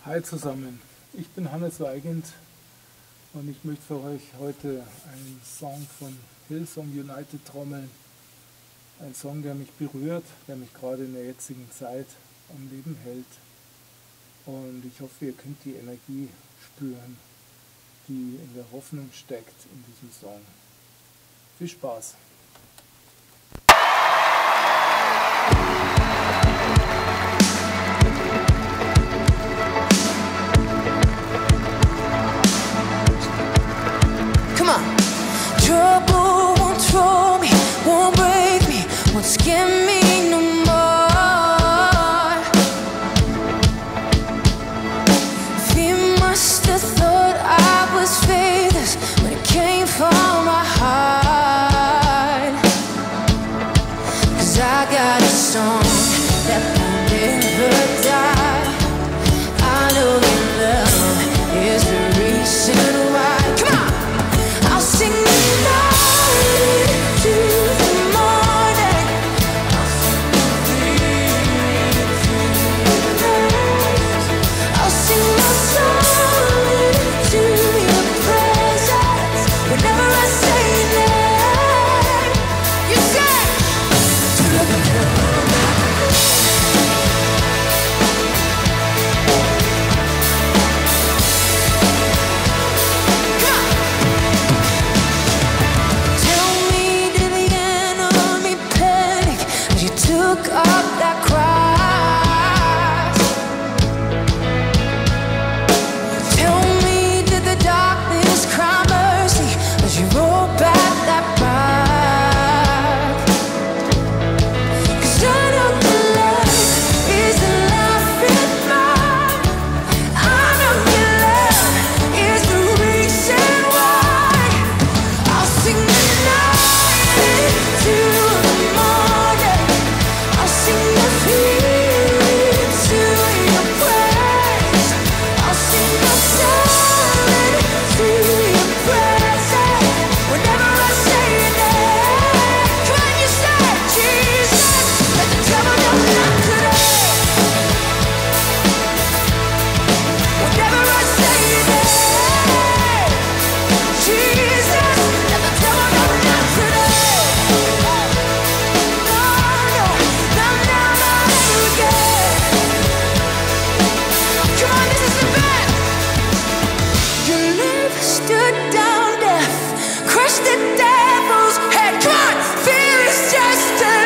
Hi zusammen, ich bin Hannes Weigand und ich möchte für euch heute einen Song von Hillsong United trommeln. Ein Song, der mich berührt, der mich gerade in der jetzigen Zeit am Leben hält. Und ich hoffe, ihr könnt die Energie spüren, die in der Hoffnung steckt in diesem Song. Viel Spaß! Trouble won't throw me, won't break me, won't scare me no more. Fear must have thought I was faithless when it came from my heart. 'Cause I got a song that will never die. I know your love is the reason why. Come on! I'll sing the night to the morning. I'll sing my song to your presence. Whenever I say your name, you say to the took up that cross. Tell me, did the darkness cry mercy as you rolled back that rock? 'Cause I know your love is the life in mine. I know your love is the reason why. I'll sing the night to the morning. I'll sing the feet to your praise. I'll sing the song to your presence. Whenever I say your name, come on, you say Jesus. Let the devil know not today. Whenever I say your name, Jesus. Let the devil know not today. Stood down death, crushed the devil's head. Come on, fear is just a...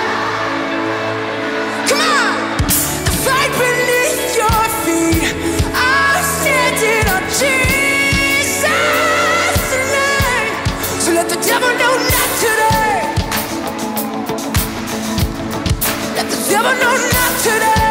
Come on, the fight beneath your feet. I'm standing on Jesus' name. So let the devil know not today. Let the devil know not today.